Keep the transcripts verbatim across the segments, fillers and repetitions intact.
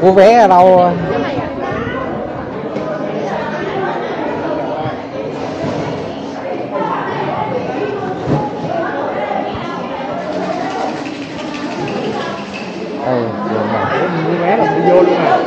Mua vé ở đâu? Đây, mua vé là đi vô luôn à.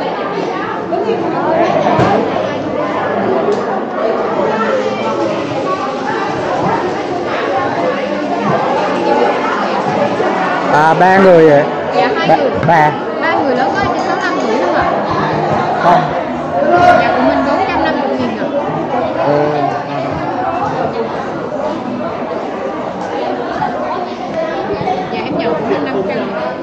À, ba người vậy? Dạ, hai ba, người. Ba. Ba người lớn có trên sáu mươi lăm người luôn ạ. Không. Dạ, của mình bốn trăm năm mươi nghìn ạ. Ừ. Dạ, em nhận của mình năm trăm.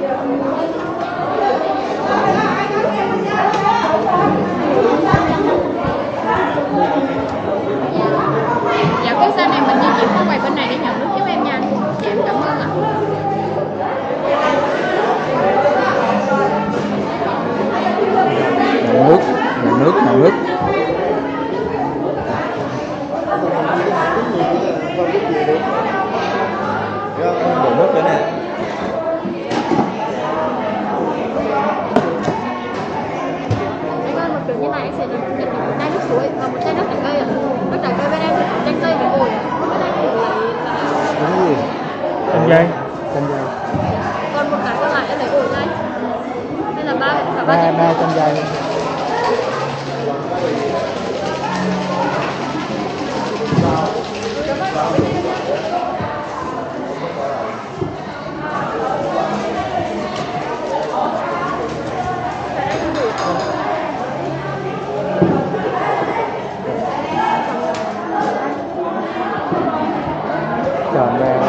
Dạ, cái xe này mình di chuyển qua quầy bên này để nhận nước giúp em nha. Dạ, em cảm ơn ạ. Nhận nước, nhận nước, nhận nước. Đổ nước nữa nè. Anh ơi, một kiểu như này anh sẽ nhận được một chai nước suối và một chai nước trái cây ạ. Nước trái cây bên em thì chanh cây với bưởi ạ. Bên anh thì lấy Cái gì? Chanh dây. Chanh dây. còn một cái còn lại em lấy ổi đây. Đây là ba cả ba Ba, chanh. ba chanh dây. Chọn ra.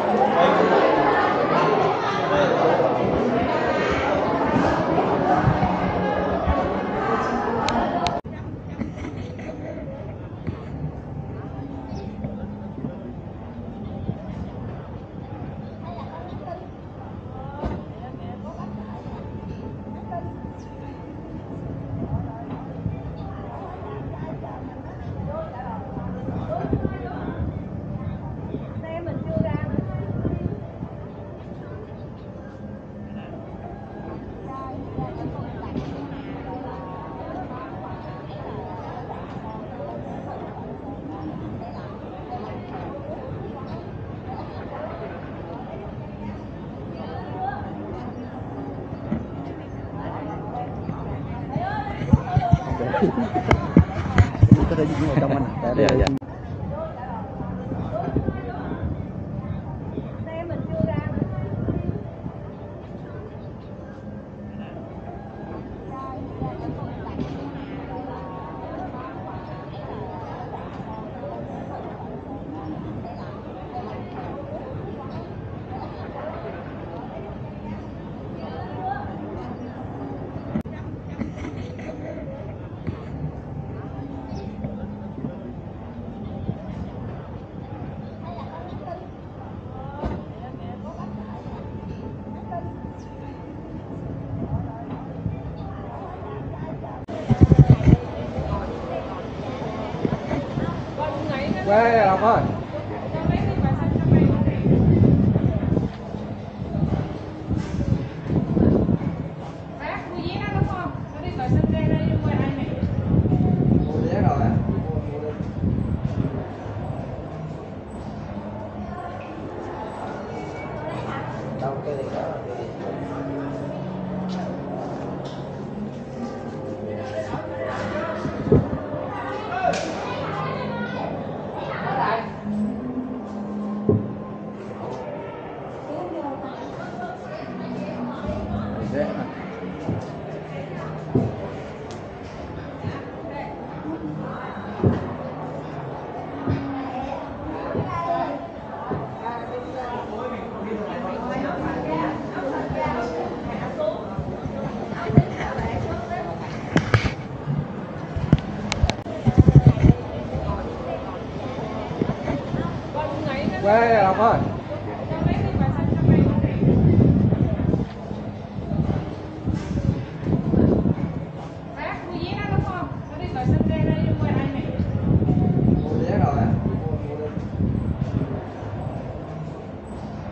Có thể dùng ở trong anh. Dạ, dạ. Quê Lộc ơi. Quê Lộc ơi.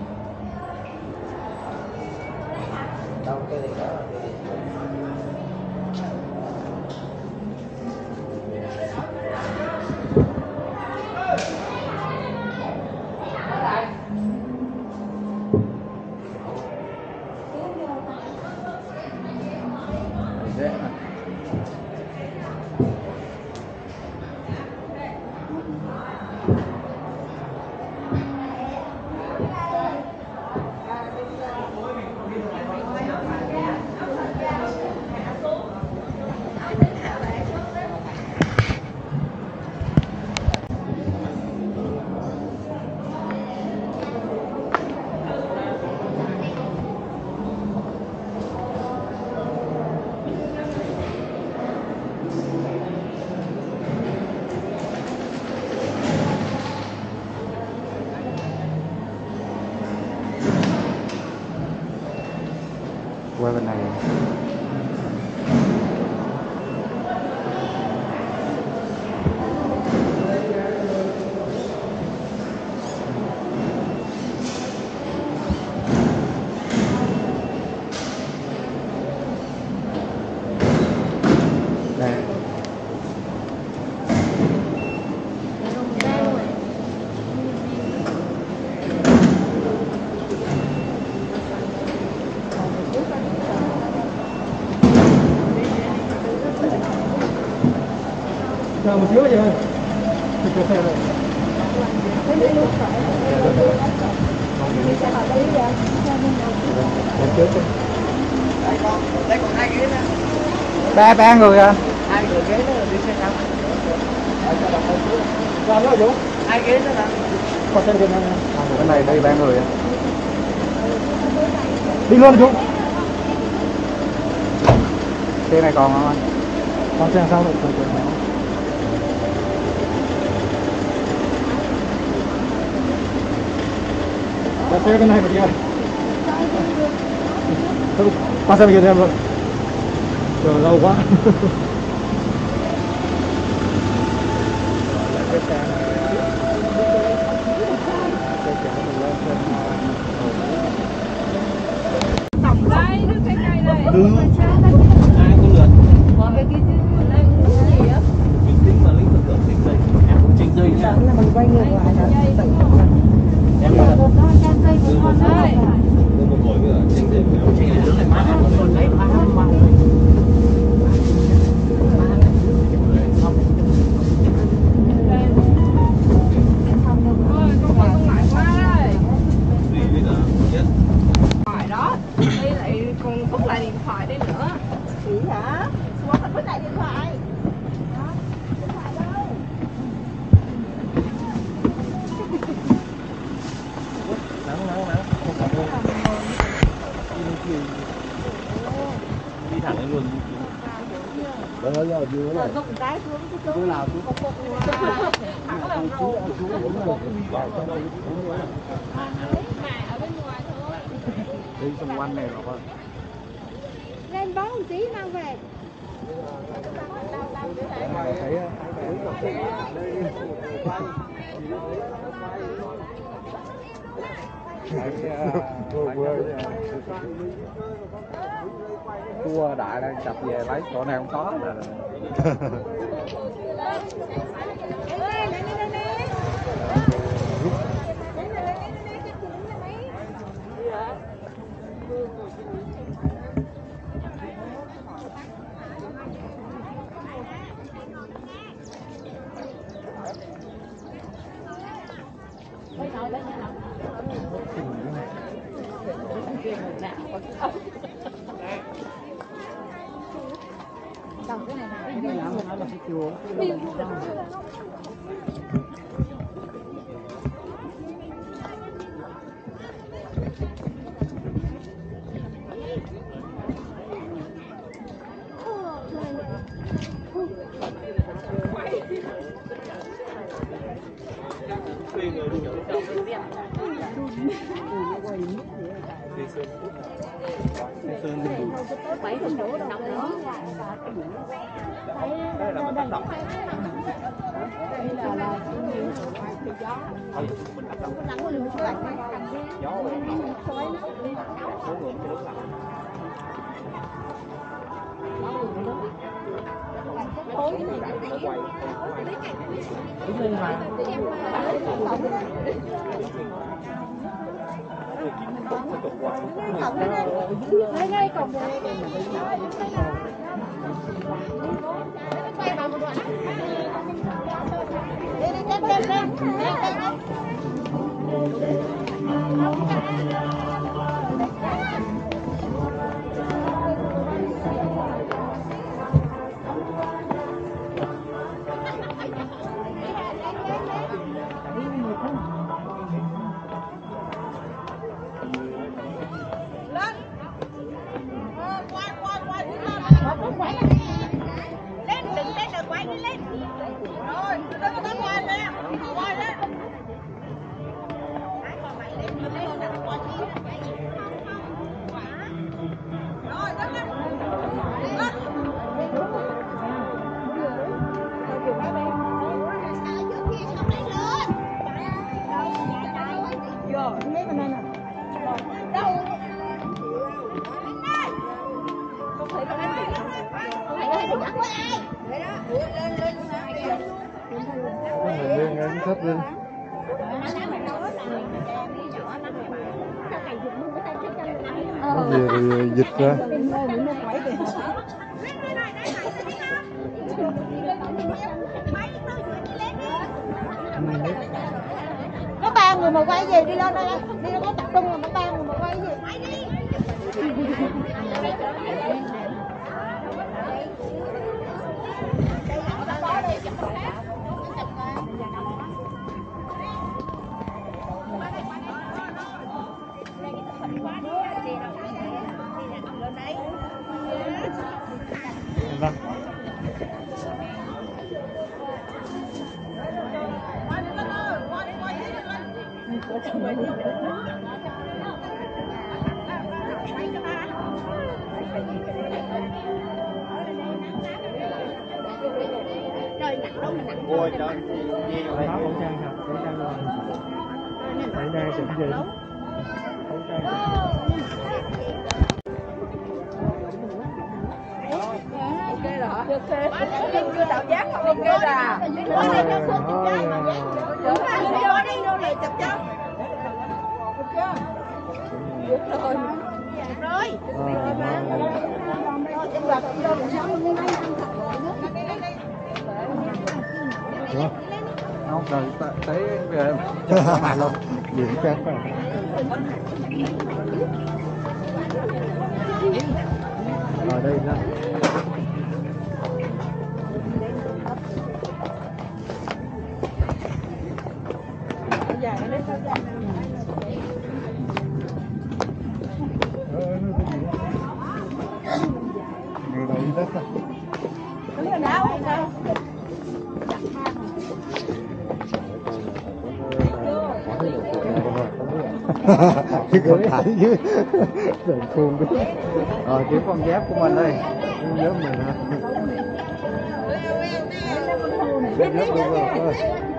Đâu cái gì đó. bên này. Đây. Chờ một xíu vậy thôi. Cho xe rồi. Ba ba người à? Hai người ghế đó là đi xe sao? Ra nữa Dũng. Hai ghế đó là Còn xe bên này. Cái này đi ba người à? Đi luôn Dũng. Xe này còn không anh? Còn xe sao rồi? Đặt xe bên này một đi ơi. Con xe bên kia em luôn. Chờ lâu quá. Tổng đây, nước trái cây đây. Ừ. Ai có lượt. Còn cái kia chứ, mình đang uống gì á? Mình tính mà lĩnh vực được tính dây. Em cũng chỉnh dây nha. là mình quay ngược lại là Em là Một đôi trang cây của con đây. đưa một hồi nữa chỉnh dây. Chỉnh dây đứng lại mát một hồi đấy. ba ba Ôi, con phải con lại quá đây. Gì bây giờ? Chết. Phải đó. Đây lại còn vứt lại điện thoại đây nữa. Chị hả? Qua thành vứt lại điện thoại. Nắng nắng nắng. Không cảm ơn. Đi thẳng lên luôn. Đó đó giờ vừa này. Có một cái xuống cái chỗ nào xuống. Thẳng là rồi. Mà ở bên ngoài thôi. Đi xung quanh này rồi. lên bó một tí mang về. Thấy cua đại đang chập về lấy chỗ này không có là Bảy phần đổ đọc nữa. Đây là mình tác động. Đây là là Nắng có lửa lạnh. Gió rồi. Số người cho nước lạnh. tối này Nó quay. Đứng lên mà. đây ngay cổng này. Quay vào một đoạn. Đi đi lên lên lên. Lên lên. Lên đừng lên đừng quay đi lên. Rồi, đừng có quay lên. Quay lên. Rồi. thích đi. Có gì thì dịch ra. Có ba người mà quay gì đi lên đây, đi nó có tập trung là có ba người mà quay gì. Ôi trời, Lấy khẩu trang hả? Khẩu trang rồi. Khẩu trang chụp gì? Khẩu trang Chưa tạo dáng không ok là. Ở đây cho Phương chụp trái mà dáng. Vô đi vô lại chụp cho. Được chưa? Được rồi. Được rồi. Rồi em gặp vô làm sao mình đi Được. Không cần thấy về cho mà luôn. Diễn chắc rồi. Ở đây đó. Người đây đất á. Đúng rồi đâu. Chứ không phải chứ đừng khuôn đi. Rồi kiếm con dép của mình đây, con dép mình ha. Dép dép luôn rồi.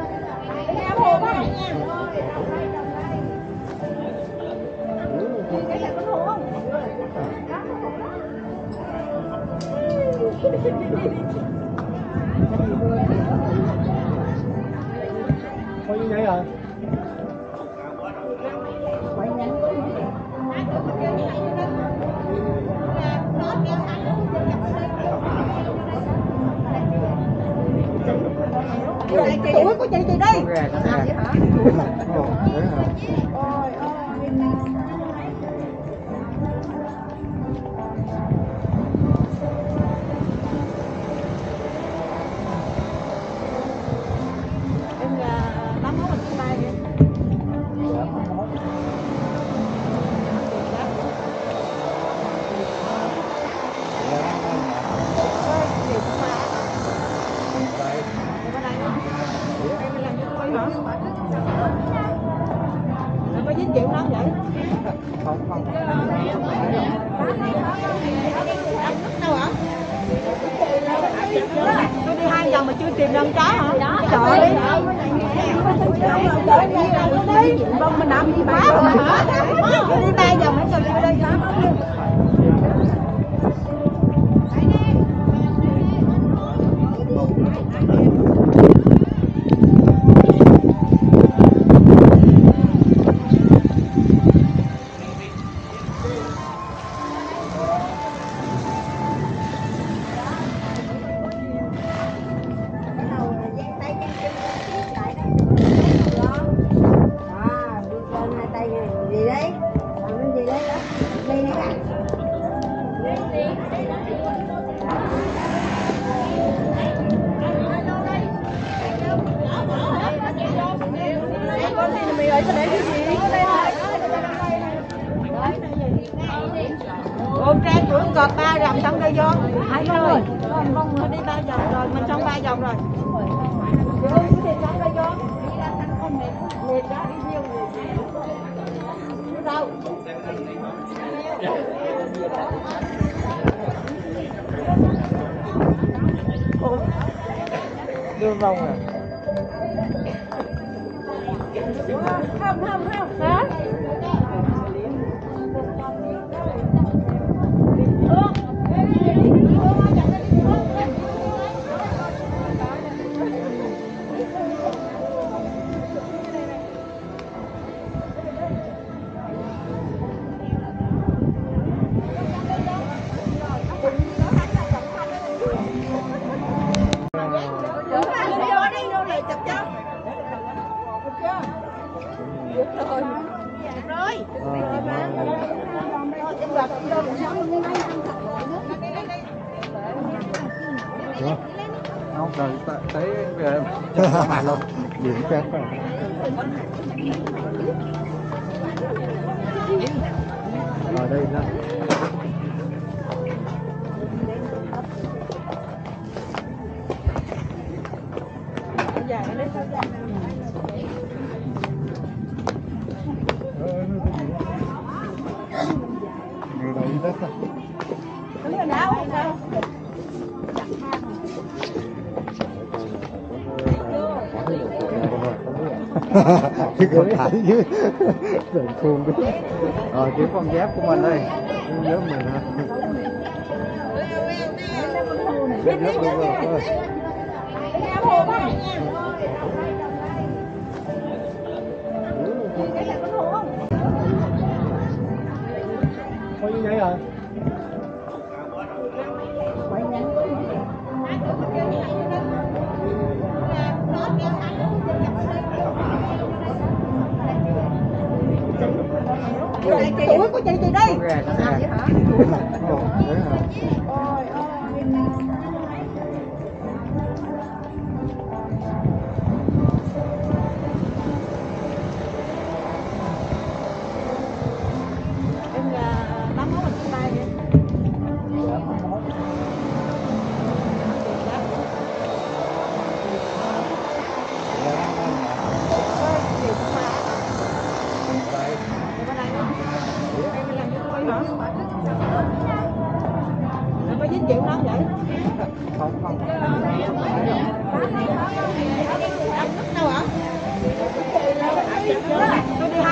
Có như vậy rồi. Tuổi của chị chị đi. Gà cả gà. Ồ, đấy hả? Ôi ôi. Em là bấm món mình bay đi. Có dính chịu lắm vậy? Không không. Đâu hả? Tôi đi hai vòng mà chưa tìm được chó hả? Trời ơi. Vâng mình làm gì quá rồi hả? Tôi đi ba vòng mới cho tôi đây. Con trai tuổi cọp ba rằm xong đây vô. Hai rồi. Con đi ba vòng rồi, mình xong ba vòng rồi. Vô thì xong đây vô. Mệt đó đi riêng rồi. Đâu? Đưa rong à? Không không không. Hả? rồi. Ờ, Em gặp đâu cũng sống như này. Ủa? Không, rồi ta- thấy về mà luôn điểm khác rồi. Ở đây đó. Người đâu đi đất à? Chứ còn thải chứ đừng khuôn đi. Ờ, kiếm con dép của mình đây. Nhớ mình ha. Dép dép luôn rồi. Có như vậy rồi. Tuổi của chị chị đi. Con gà, con gà. Vậy hả? Ồ, thế hả? Ôi ôi. Em là tám mốt trên tay vậy. Em có chín triệu lắm vậy? Không, không. Đâu hả? Tôi đi hai.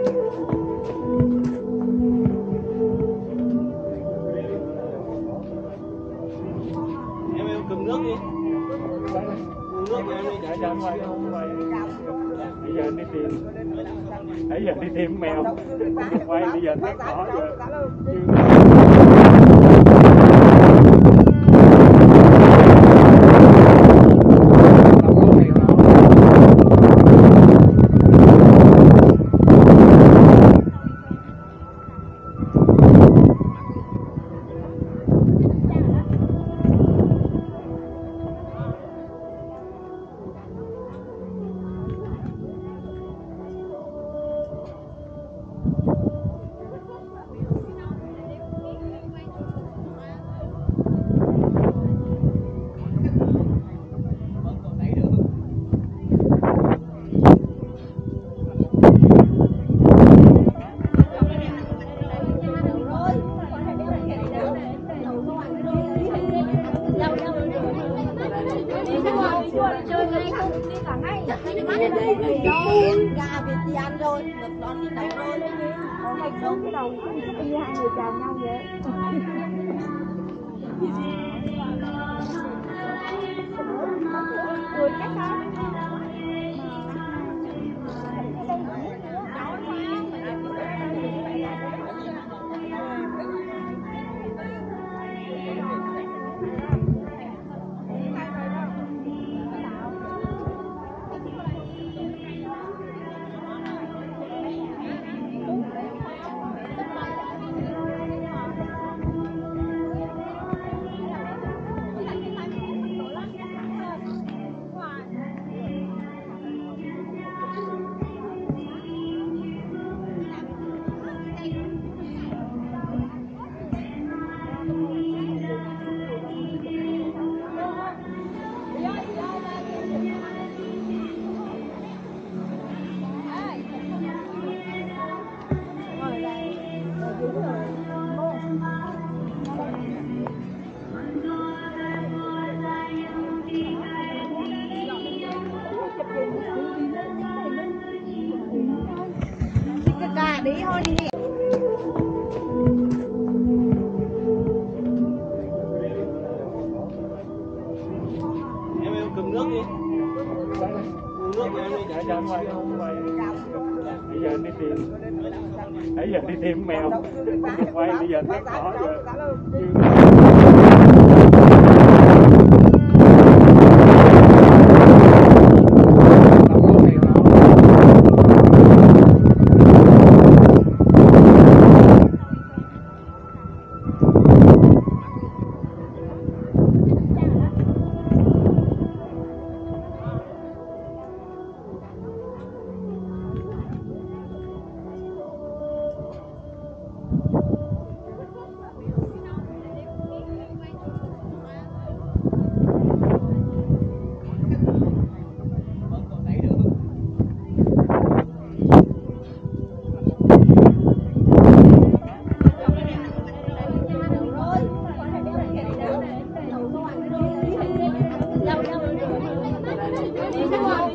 Em em cầm nước đi. Uống nước thì em đi chạy cho anh quay không quay. Bây giờ anh đi tìm. Nãy giờ đi tìm mèo. Quay bây giờ thấy cỏ rồi. Chơi ngay không đi cả ngay. Gà Việt thì ăn rồi, được đón đi đánh rồi. Còn thành công cái đầu đi hai người chào nhau vậy. Cười cách đó. Gà đi thôi đi. Em em cầm nước đi. Uống nước thì em đi chạy cho anh quay không quay. Bây giờ anh đi tìm. Nãy giờ đi tìm mèo. Quay bây giờ thấy cỏ rồi.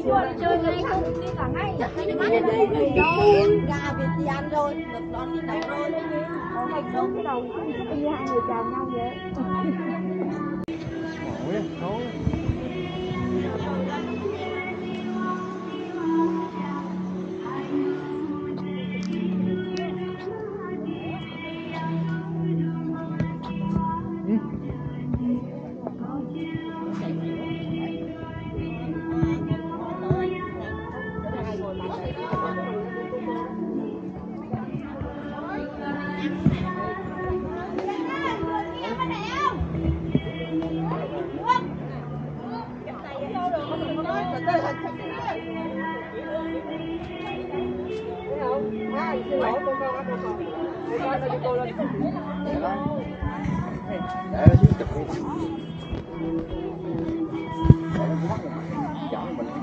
chùa đi chơi ngay không đi cả ngày. Đi đi đi đâu? Gà vịt gì ăn rồi, được đón đi đâu rồi. Ở ngày trước cái đầu đi hai người chào nhau vậy. Ôi, thôi. Để nó xuống chụp đi. Để nó mất rồi. Chọn mình.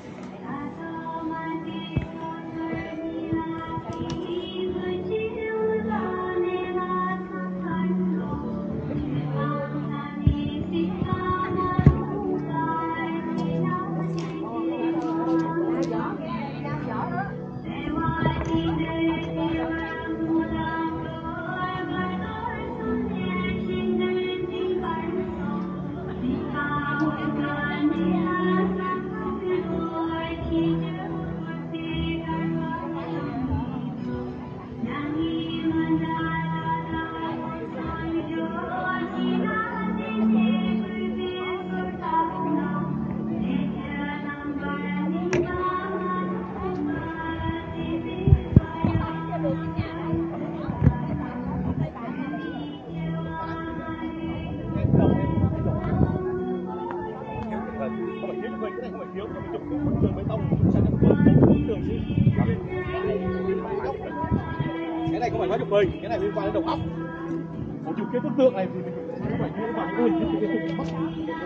Cái này không phải nói chụp hình, cái này liên quan đến đầu óc. Một chụp cái bức tượng này thì mình phải như vào cái hình cái cái mắt.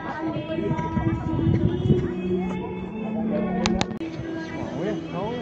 Ôi, thôi.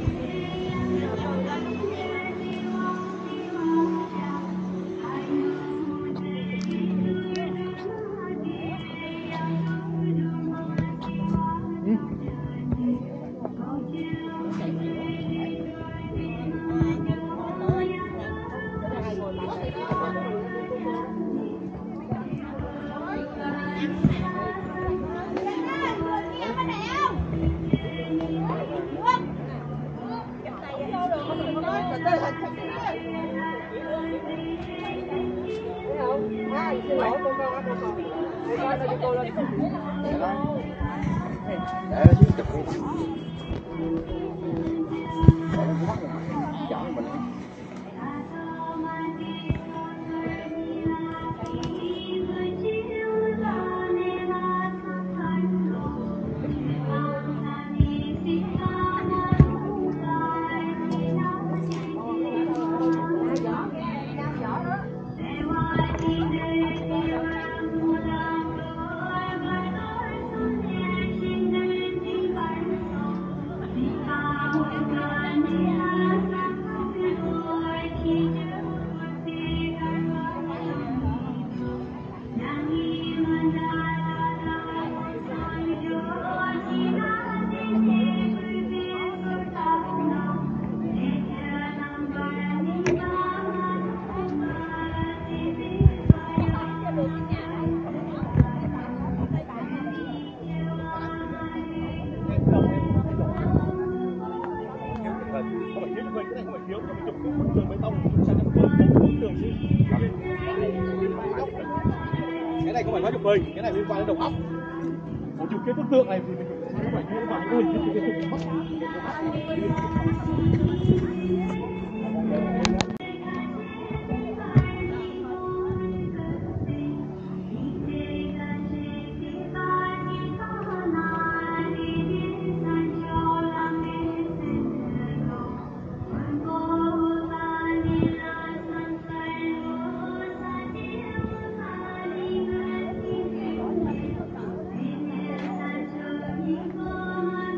Để nó xuống chụp đi. Để nó mất rồi. Chọn mình. Cái này không phải nói chụp hình, cái này liên quan đến đầu óc. Một chụp cái bức tượng này thì mình phải như vào cái hình cái mắt. Hãy subscribe cho kênh Ghiền Mì Gõ để không bỏ lỡ những video hấp dẫn.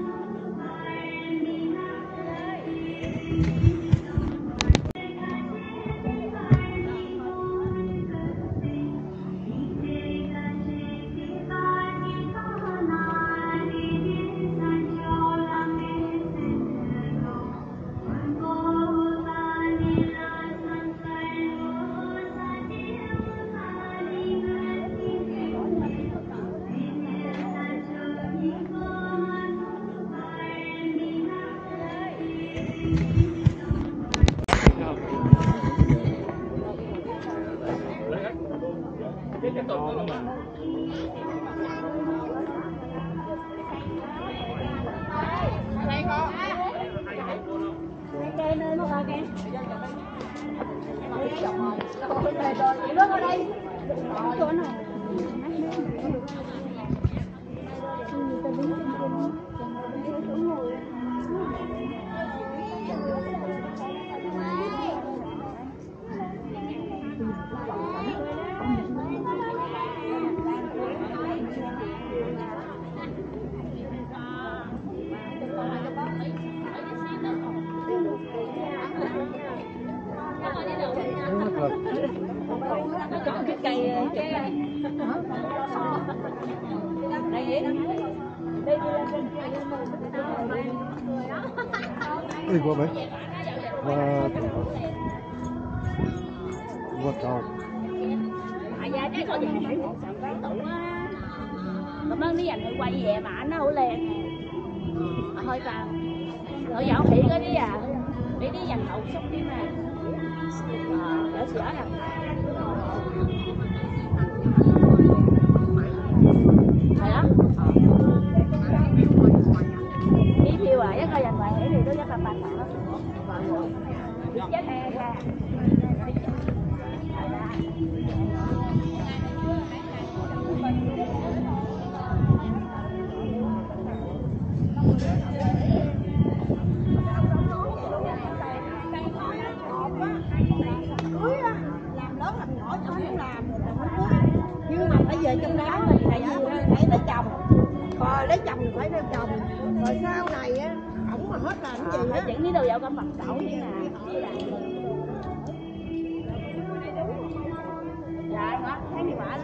mệt rồi, chị đứng ở đây. Chỗ nào? Cái cây cái đây vậy đó. Đi qua mấy và vượt đầu Tại ra cái có gì phải một sàn cái tủ á. Còn nó dành người quay về mà nó hổ lên. Thôi tao. Ở dạo thị cái đi à. Đi đi dành hậu xúc đi mà. Ờ, đỡ sửa nè. Thôi đó. Đi phiêu à, chắc coi dành ngoài thì tôi chắc là bạn đó. Chết he ra. Nhưng mà phải về trong đó thì tại vì phải lấy chồng, rồi lấy chồng thì phải lấy chồng, rồi sau này á ổng mà hết làm cái gì á chuyện đi đâu dạo con mặt đậu như nè. Dạ đó thấy đi quả đó.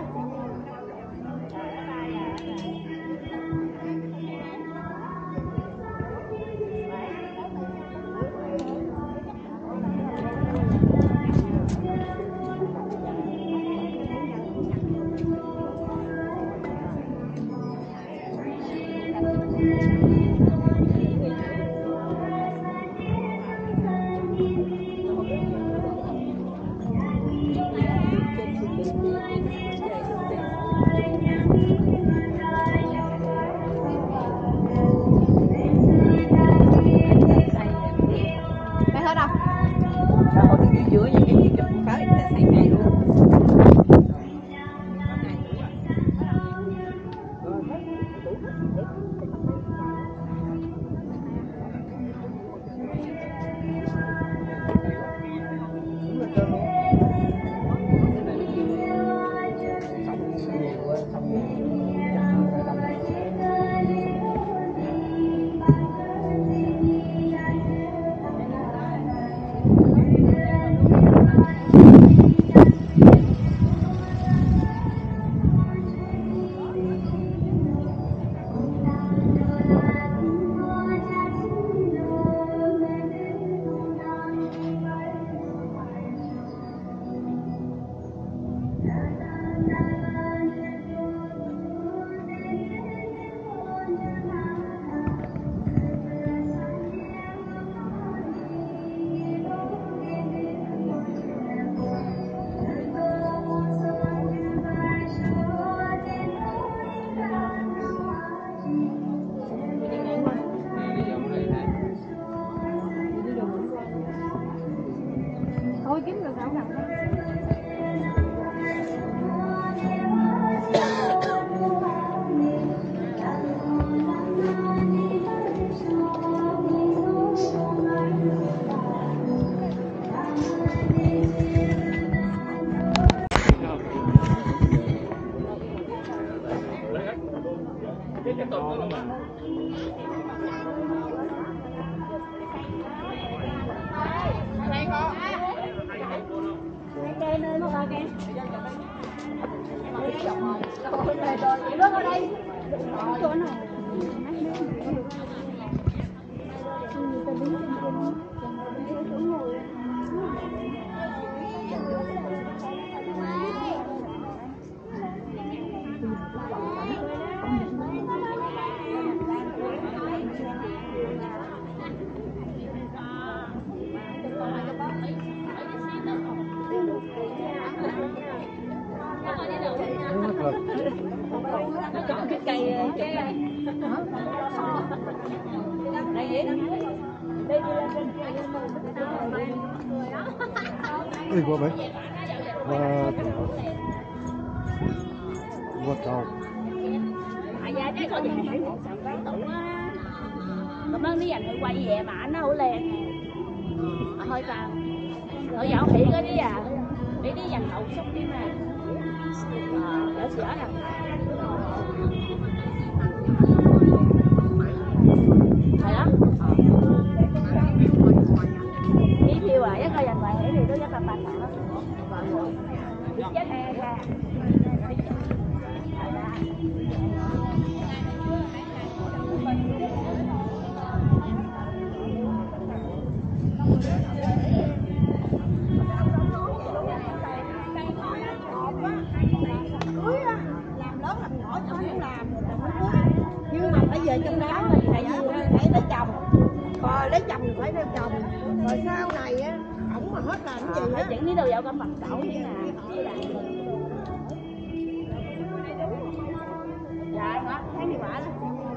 Thôi kiếm được đâu nào. Cái tụt đó mà. Đây con. Đây nơi nó ba kìa. Rồi rồi, chị đứng ở đây. Chỗ nào? Cái cây cái đây vậy đó. đi qua mấy Và vượt cầu. Tại ra chứ có gì phải một sầm cái tụ á. Cảm ơn đi dành quay về mà nó hổ lên. Thôi sao? Ở dạo thị có đi à. Đi đi dành hậu xúc đi mà. Ờ, đỡ sửa nè. Thôi đó. Đi tiêu à, chắc coi dành bài thì tôi chắc là bài nữa. Chết he ra. Làm lớn làm nhỏ cho không làm nhưng mà phải về trong đó thì phải phải lấy chồng, rồi lấy chồng thì phải lấy chồng, rồi sau này á ổng mà hết làm cái gì á Chẳng biết đâu dạo con mặt cậu thế nào. Dạ, đó, thấy đi quả đó.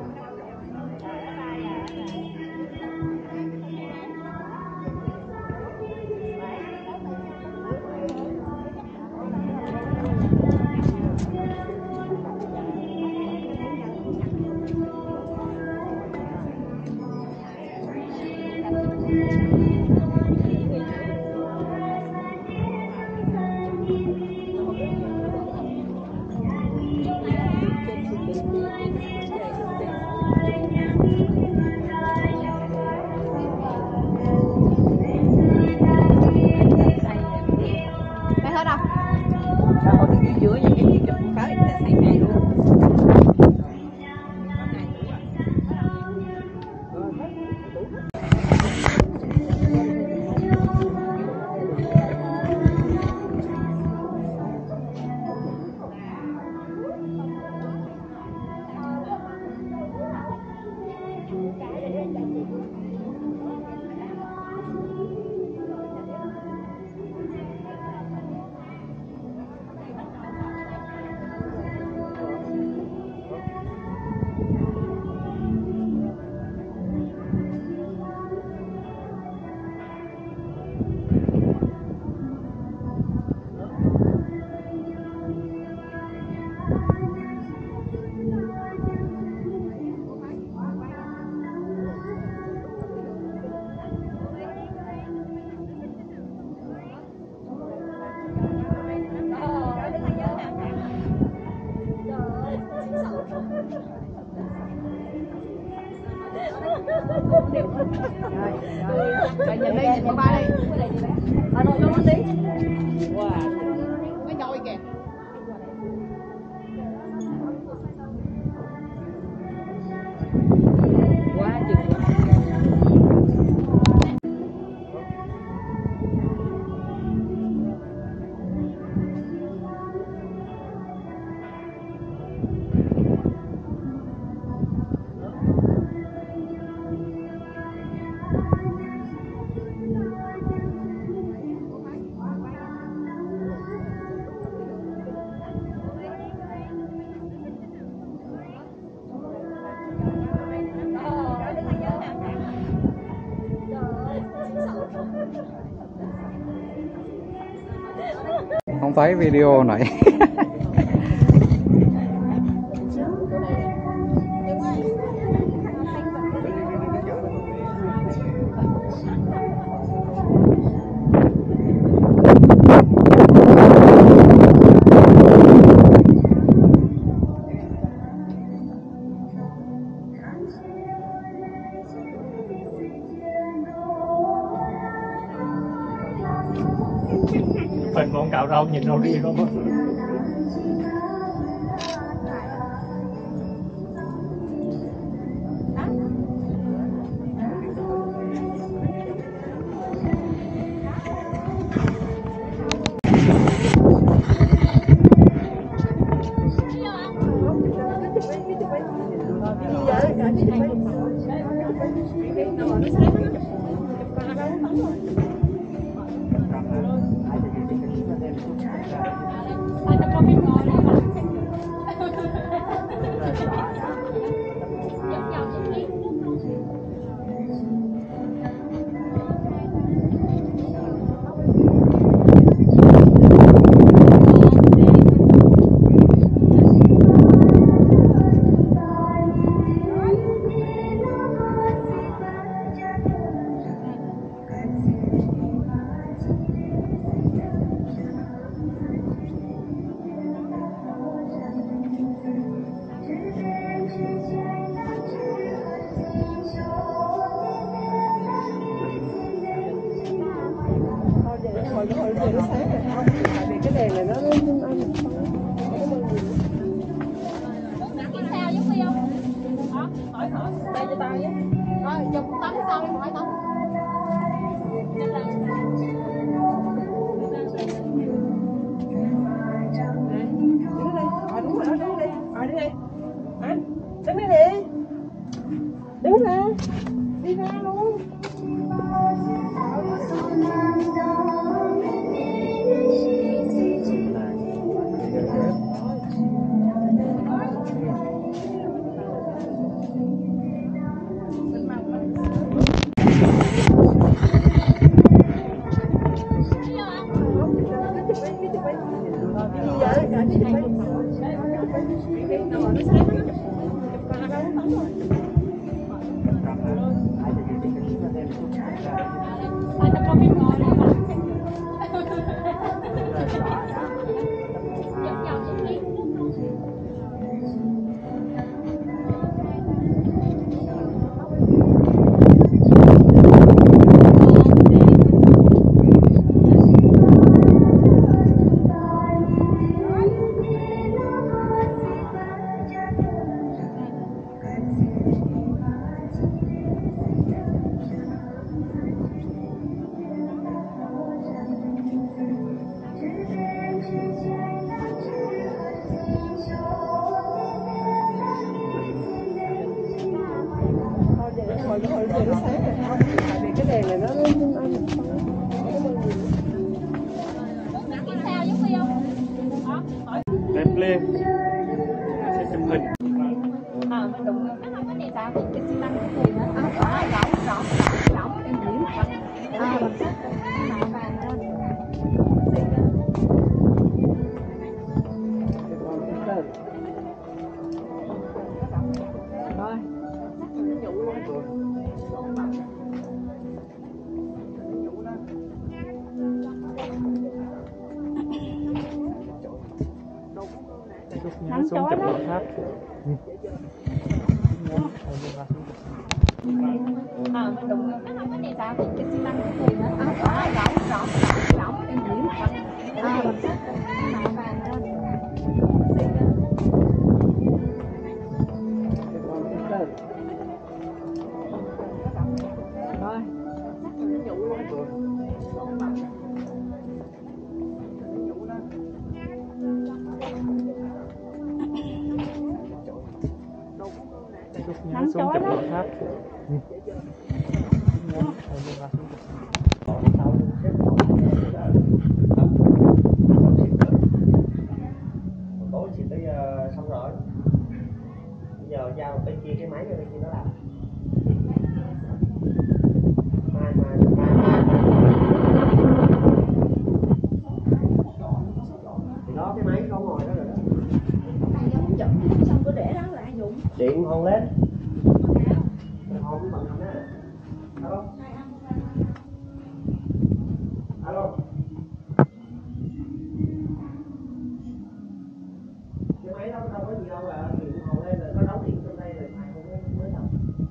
Mày hết đâu? rồi đi dưới những cái gì chụp cái là xài ngày luôn. Rồi nhìn đây, nhìn ba đây. Bà nội cho nó tí. Wow. Cái nhồi kìa. Quá tuyệt vời. Không thấy video này. Phần con cạo râu nhìn râu đi không. hồi giờ nó sáng rồi không? Tại vì cái đèn này nó nó nó Tiếp theo giống như không? Đó, hỏi hỏi. Đây cho tao với. Rồi, dùng tấm sau đi hỏi tao. Ờ đúng rồi, đứng đi. Ờ đi đi. Anh, đứng đi đi. Đứng ra. Đi ra luôn. Hồi hồi giờ nó sáng rồi không? Tại vì cái đèn này nó nó Tiếp theo giống như không? Đó, hỏi. Đẹp lên sẽ chụp hình. Ờ, mình đúng. Nó không có gì sao thì cái xi măng cái gì nữa. À, rõ, rõ, rõ, rõ, em diễn. À, bằng sắc. Màu vàng lên. Rồi. Nó xuống chụp một tháp. Ờ, mình đúng. Nó không có gì sao thì cái xi măng cái gì nữa. À, rõ, rõ, rõ, rõ, em diễn. À, bằng sắc. Màu vàng lên. Rồi. Nó xuống chụp một tháp. Tối chị tới uh, xong rồi. Bây giờ giao bên kia cái máy cho bên kia nó làm. Mai mai mai mai. Thì đó cái máy có ngồi đó rồi đó. Xong cứ để đó lại dụng. Điện hôn lên. Hôn cái bằng hôn á. Alo. Alo. Cái máy đó đâu có gì đâu à, điện hôn lên là nó đấu điện trong đây rồi mai không mới tập.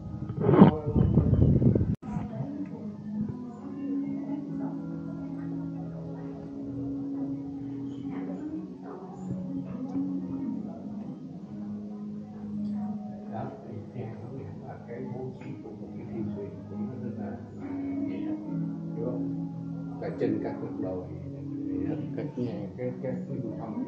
Cái bố trí của một cái thi thuyền cũng rất là hiểu không? Và trên các cuộc đời các nhà cái các cái lưu thông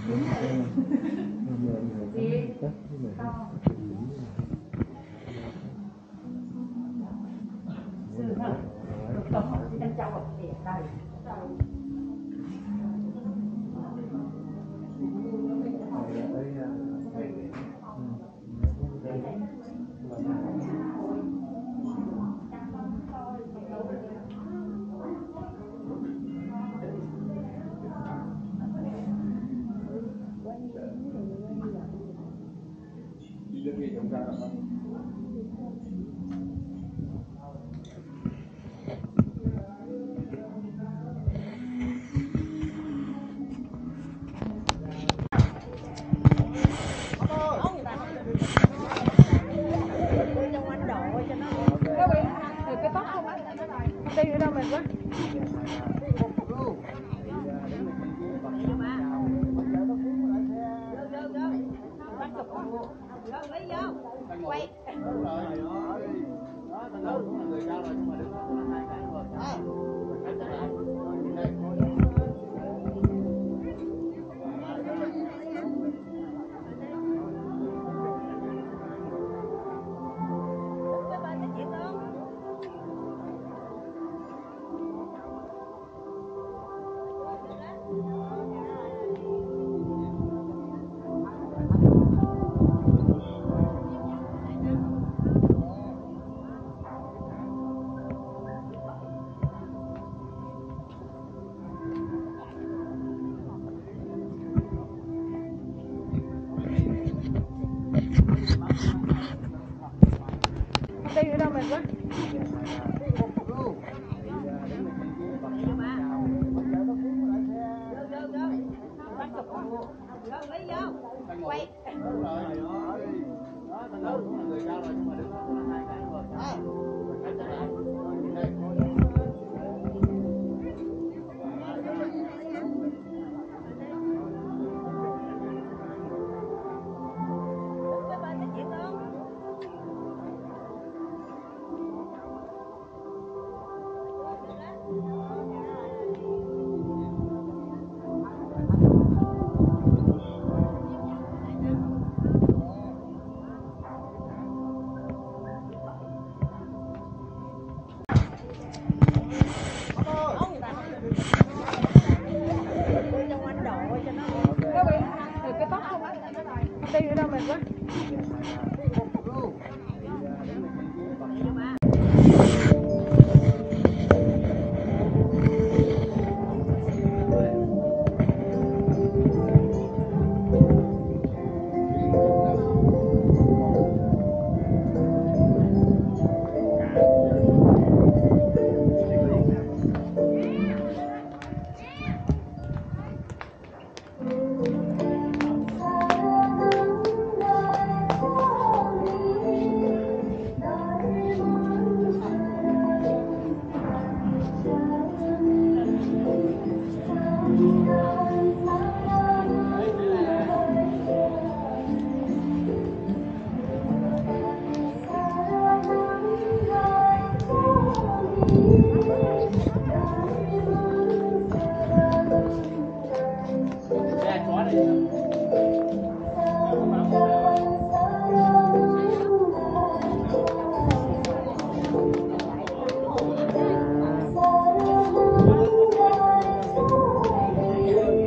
Hãy subscribe cho kênh Ghiền Mì Gõ để không bỏ lỡ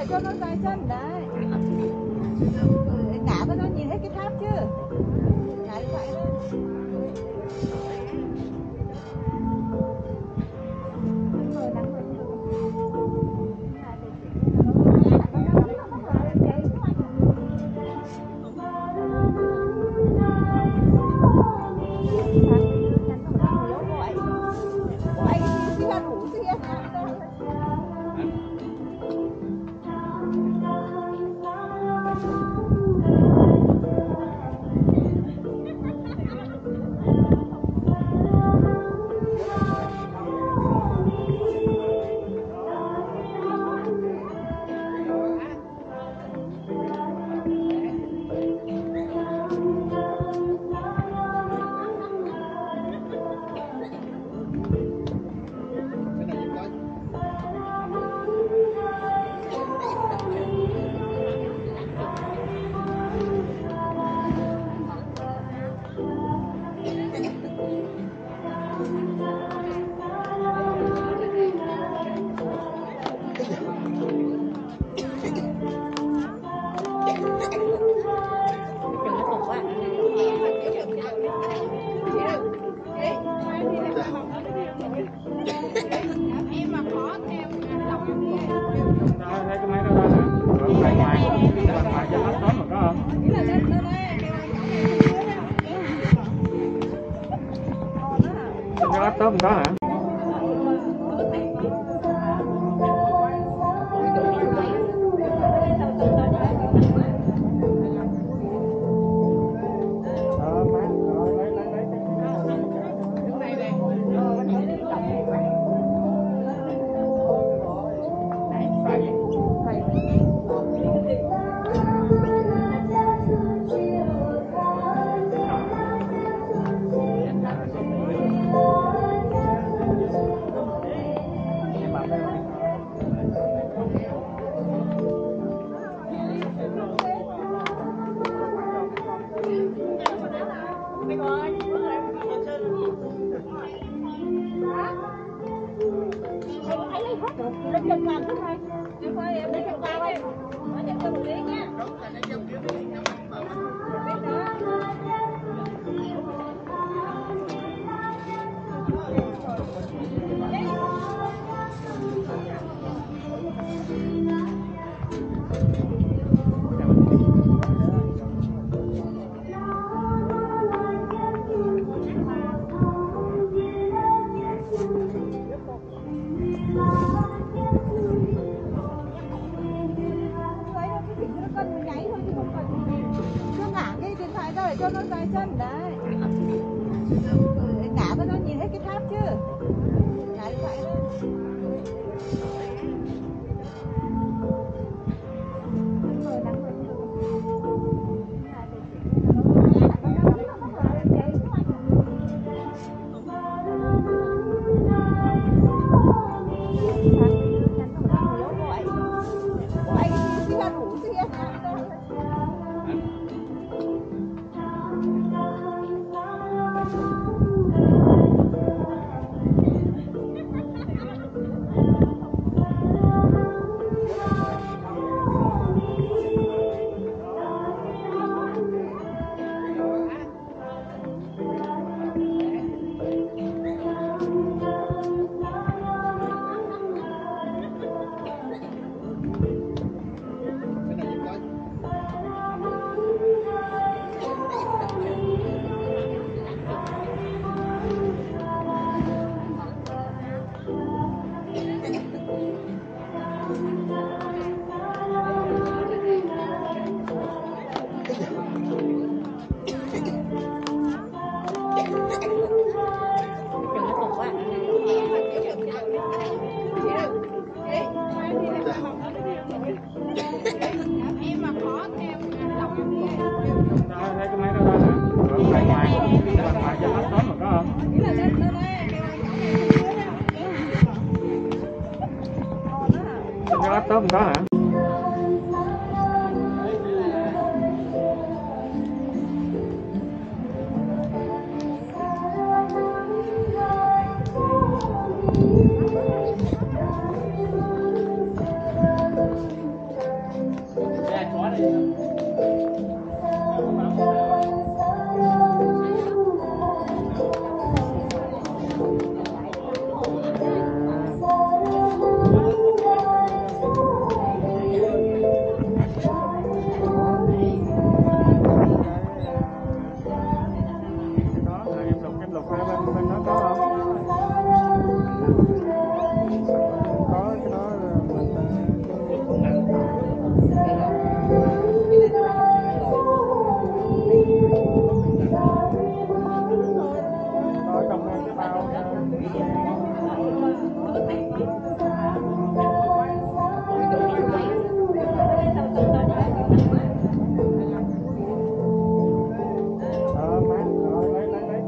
để cho nó dài chân đấy. Ngã cho nó nhìn hết cái tháp chứ. Ngã như vậy đấy. Thấy cái máy đó đó hả? Ở ngoài ngoài, ngoài ngoài cho hết tóm mà có không? Cho hết tóm có hả? Lên chân làm thế này. Em ơi, em lấy chân cao đi. Nói chân cho một tí nha. Cho nó dài chân đấy. Ngã cho nó nhìn hết cái tháp chứ. Ngã như vậy đấy. Thấy cái máy đó đó hả? Ở ngoài ngoài, ngoài ngoài cho hết tóm mà có không? Cho hết tóm có hả? có cái đó mình có trong đây cái bao ờ má rồi lấy lấy lấy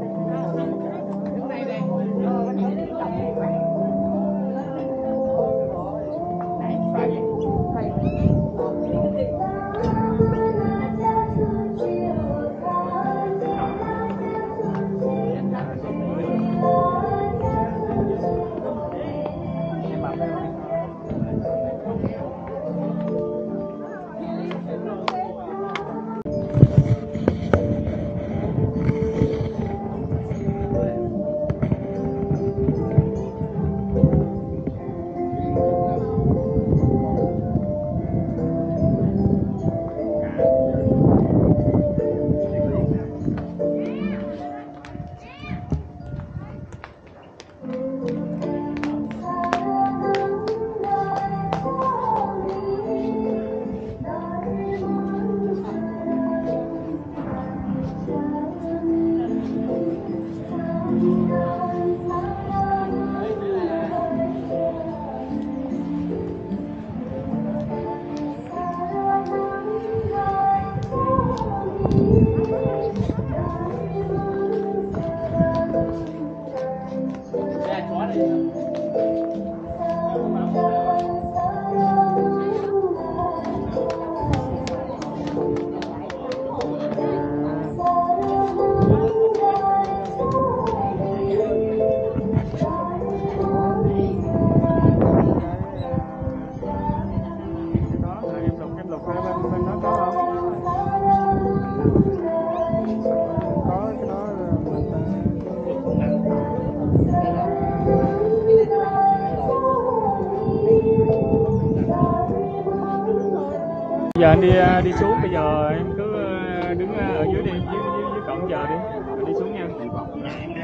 giờ anh đi đi xuống, bây giờ em cứ đứng ở dưới đi, dưới dưới, dưới cổng chờ đi, đi xuống nha. Đi vòng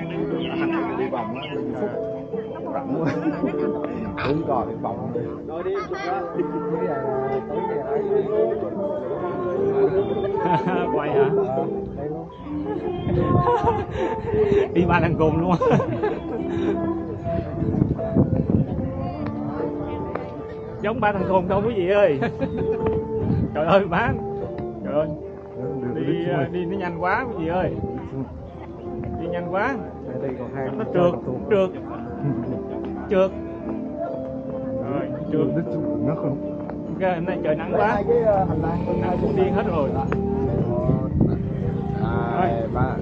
đi vòng á, rộng quá. Đúng rồi, đi vòng đi. rồi đi chụp ra cái này là tối về lại Quay hả? ờ đây luôn Đi ba lần cùng luôn. Giống ba thằng khùng không quý vị ơi. Trời ơi má, trời ơi, đi đi nó nhanh quá quý vị ơi, đi nhanh quá, đây còn hai nó trượt trượt trượt rồi trượt. nó không Cái hôm nay trời nắng quá, cái hành lang nắng cũng điên hết rồi. hai ba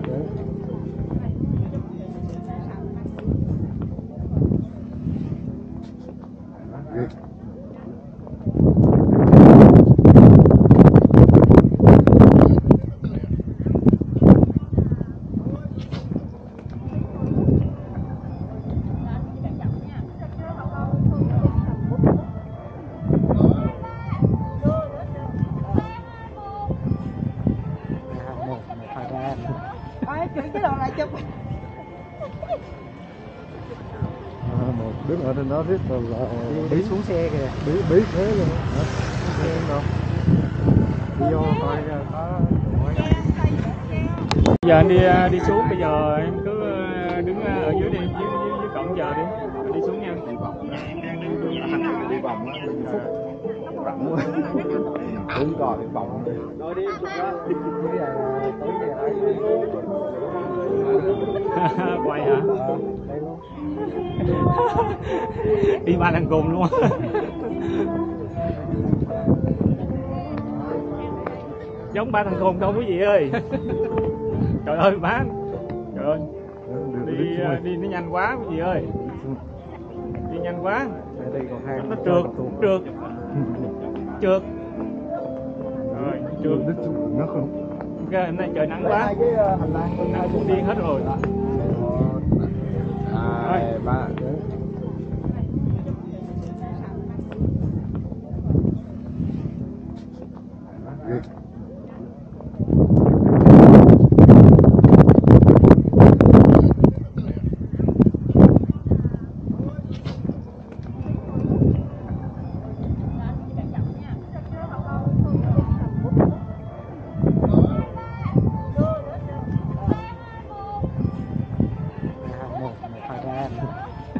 một đứng ở trên đó biết rồi là bí xuống xe kìa, bí bí thế luôn hả? Xe đâu đi vô coi có. Giờ anh đi đi xuống, bây giờ em cứ đứng ở dưới đi, dưới dưới, dưới cổng chờ đi, đi xuống nha. Đi vòng đi vòng á, rộng quá. Đúng rồi, đi vòng đi. rồi đi chụp ra cái này là tối về lại Quay hả? ờ đây luôn Đi ba lần cùng luôn. Giống ba thằng khùng không quý vị ơi. Trời ơi má, trời ơi, đi đi nó nhanh quá quý vị ơi, đi nhanh quá, đây còn hai nó trượt trượt trượt rồi trượt. nó không Cái hôm nay trời nắng quá, cái hành lang nắng cũng điên hết rồi. hai ba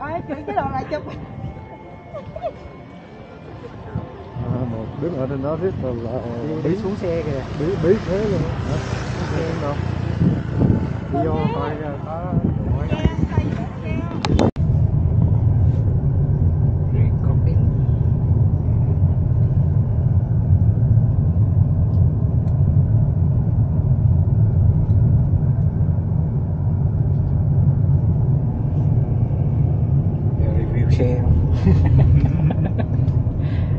Rồi, chuyển cái đồ lại chụp. À, một đứng ở trên đó riết rồi là Đi xuống xe kìa. bí bí thế luôn hả? Xe đâu? Đi vô coi có đồ ấy. Review xe không?